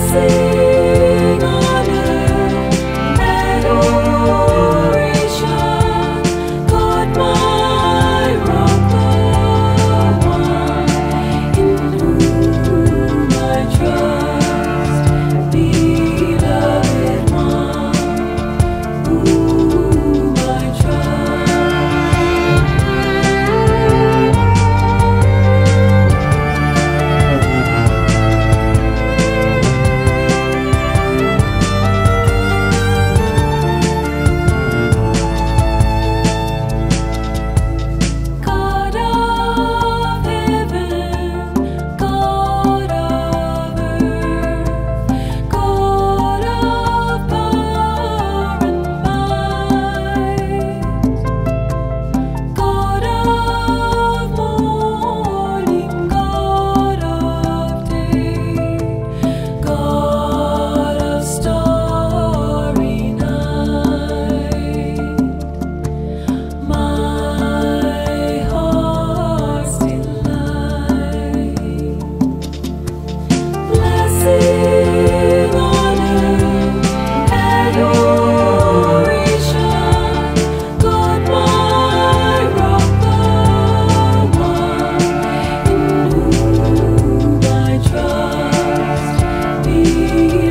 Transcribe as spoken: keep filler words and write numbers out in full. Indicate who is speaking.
Speaker 1: Blessing, honor, adoration, God my rock, the one in whom I trust, beloved one, whom I God of heaven, God of earth, God of power and might, God of morning, God of day, God of starry night, my heart's delight. Blessing, honor, adoration, God my rock, the one in whom I trust, be